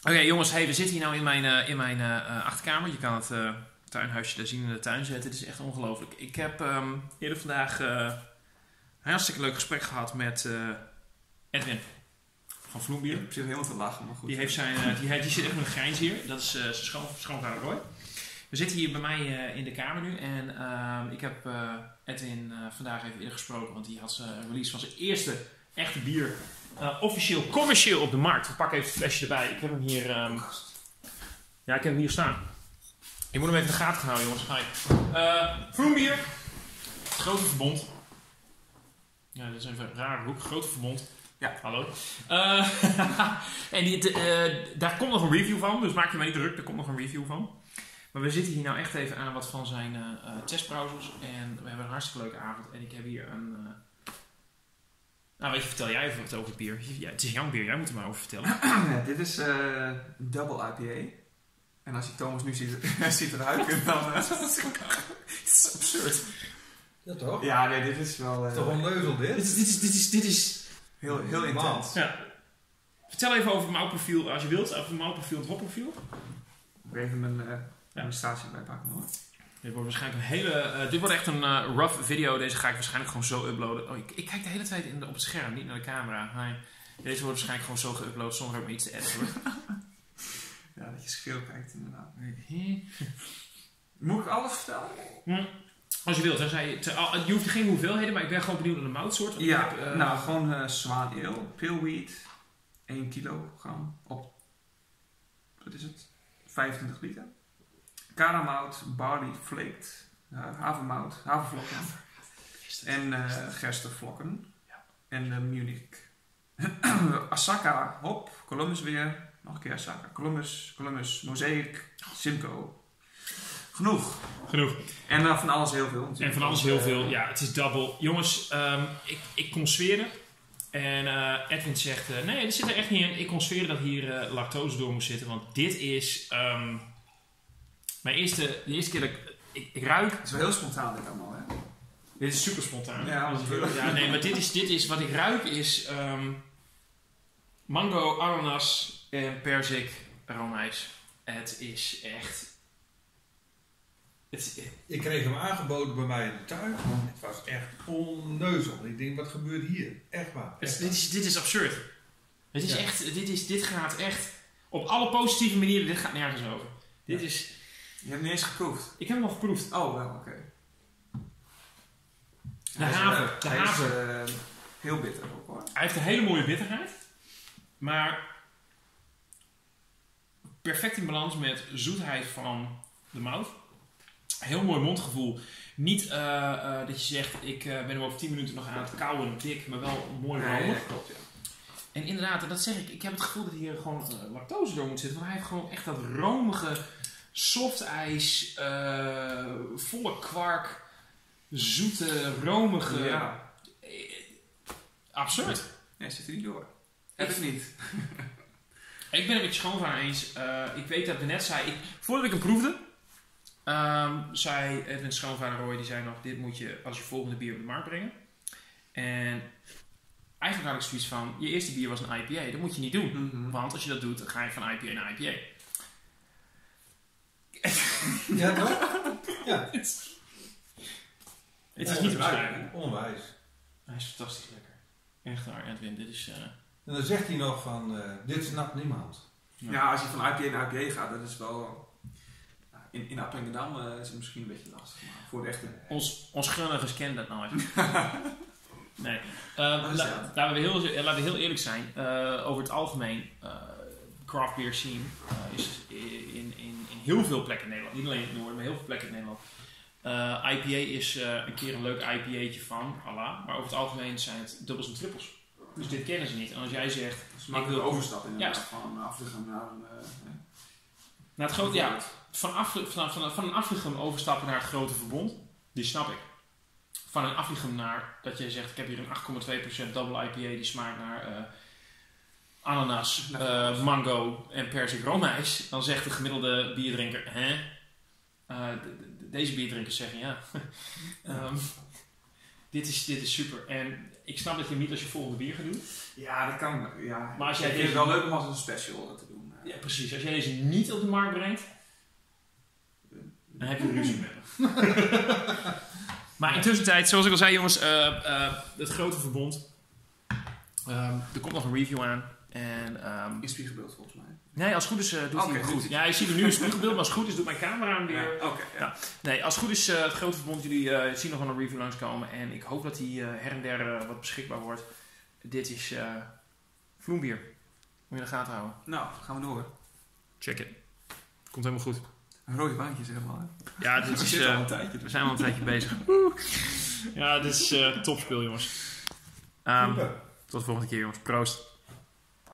Oké, jongens, hey, we zitten hier nou in mijn achterkamer. Je kan het tuinhuisje daar zien in de tuin zetten. Het is echt ongelooflijk. Ik heb eerder vandaag een hartstikke leuk gesprek gehad met Edwin van Vloembier. Ik zit helemaal te lachen, maar goed. Die zit echt met een grijns hier. Dat is zijn schoonvader Roy. We zitten hier bij mij in de kamer nu. En ik heb Edwin vandaag even eerder gesproken. Want die had zijn release van zijn eerste echte bier officieel commercieel op de markt. We pakken even het flesje erbij. Ik heb hem hier... ja, ik heb hem hier staan. Ik moet hem even in de gaten gaan houden, jongens. Vloembier. Het Grote Verbond. Ja, dit is even een rare hoek. Grote Verbond. Ja, hallo. En daar komt nog een review van. Dus maak je me niet druk. Er komt nog een review van. Maar we zitten hier nou echt even aan wat van zijn testbrowsers. En we hebben een hartstikke leuke avond. En ik heb hier een... Nou, weet je, vertel jij even wat over het bier. Ja, het is jouw bier, jij moet er maar over vertellen. Ja, dit is Double IPA. En als je Thomas nu ziet ruiken, dan... Het is absurd. Ja, toch? Ja, nee, dit is wel... toch een leuzel, dit? Dit is... Heel intens. Ja. Vertel even over het mouwprofiel, als je wilt. Over het mouwprofiel, het hopprofiel. Ik wil even mijn administratie bij pakken, hoor. Dit wordt waarschijnlijk een hele... dit wordt echt een rough video. Deze ga ik waarschijnlijk gewoon zo uploaden. Oh, ik kijk de hele tijd op het scherm, niet naar de camera. Nee. Deze wordt waarschijnlijk gewoon zo geüpload zonder ook maar iets te editen. Ja, dat je scheel kijkt, inderdaad. Moet ik alles vertellen? Als je wilt, dan zei je hoeft geen hoeveelheden, maar ik ben gewoon benieuwd naar de moutsoort. Ja, nou, gewoon Zwaan Ale, pale wheat, 1 kilogram op, wat is het, 25 liter. Karamout, barley flaked, havermout, havervlokken en gerstevlokken. Ja. En Munich. Asaka, hop, Columbus weer, nog een keer Asaka, Columbus, Mosaic, Simcoe. Genoeg. En van alles heel veel. Natuurlijk. En van alles heel veel. Ja, het is double. Jongens, ik kon zweren. En Edwin zegt, nee, dat zit er echt niet in. Ik kon zweren dat hier lactose door moest zitten. Want dit is de eerste keer dat ik ruik. Het is wel heel spontaan dit allemaal, hè? Dit is super spontaan. Ja, nee, maar dit is wat ik ruik is mango, ananas en perzik, roomijs. Het is echt... Ik kreeg hem aangeboden bij mij in de tuin. Het was echt onneuzel. Ik denk, wat gebeurt hier? Echt waar. Dit is absurd. Het is echt, dit gaat echt op alle positieve manieren, dit gaat nergens over. Dit is... Je hebt hem niet eens geproefd? Ik heb hem al geproefd. Oh, wel, oké. De haver. Is heel bitter ook, hoor. Hij heeft een hele mooie bitterheid. Maar perfect in balans met zoetheid van de mout. Heel mooi mondgevoel. Niet dat je zegt, ik ben hem over 10 minuten nog aan het kauwen, dik, maar wel mooi romig. Ja, klopt, ja. En inderdaad, dat zeg ik. Ik heb het gevoel dat hier gewoon lactose door moet zitten. Want hij heeft gewoon echt dat romige, softijs, volle kwark, zoete, romige... Ja. Absurd. Nee, zit er niet door. Heb ik niet. Ik ben het met je schoonvader eens. Ik weet dat we net zei... voordat ik hem proefde... zei Edwin schoonvader Roy, die zei nog, dit moet je als je volgende bier op de markt brengen. En eigenlijk had ik zoiets van, je eerste bier was een IPA, dat moet je niet doen. Mm-hmm. Want als je dat doet, dan ga je van IPA naar IPA. Ja, toch? Ja. Het is niet te beschrijven. Onwijs. Hij is fantastisch lekker. Echt waar, Edwin, dit is... En dan zegt hij nog van, dit snapt niemand. Ja, als je van IPA naar IPA gaat, dat is wel... In Appingedam is het misschien een beetje lastig, maar voor de echte... Ons gunnigers kennen dat nooit. Nee. Laten we heel eerlijk zijn. Over het algemeen, craft beer scene is in heel veel plekken in Nederland. Niet alleen in het noorden, maar heel veel plekken in Nederland. IPA is een keer een leuk IPA'tje van, Allah. Maar over het algemeen zijn het dubbels en trippels. Dus dit kennen ze niet. En als jij zegt... Dus maak een overstap inderdaad, van Afrika naar een... naar het grote... Ja, van een Afrigem overstappen naar het Grote Verbond, die snap ik. Van een Afrigem naar dat je zegt, ik heb hier een 8,2% double IPA die smaakt naar ananas, mango en perzik roomijs. Dan zegt de gemiddelde bierdrinker, hè? Deze bierdrinkers zeggen, ja. Dit is super. En ik snap dat je niet als je volgende bier gaat doen. Ja, dat kan. Ja. Maar als jij ik vind het wel leuk om als een special te doen. Ja, precies. Als jij deze niet op de markt brengt, dan heb je ruzie met hem. Maar intussen tijd, zoals ik al zei jongens, het grote verbond. Er komt nog een review aan. En, in spiegelbeeld volgens mij. Nee, als het goed is doet hij het goed. Ja, je ziet er nu een spiegelbeeld, maar als het goed is doet mijn camera hem weer. Ja, ja. Nee, als het goed is het grote verbond, jullie zien nog wel een review langskomen. En ik hoop dat die her en der wat beschikbaar wordt. Dit is Vloembier. Moet je in de gaten houden. Nou, gaan we door. Check it. Komt helemaal goed. Rode baantjes helemaal. Hè? Ja, dit is, al een tijdje. we zijn al een tijdje bezig. Ja, dit is topspeel jongens. Tot de volgende keer jongens. Proost.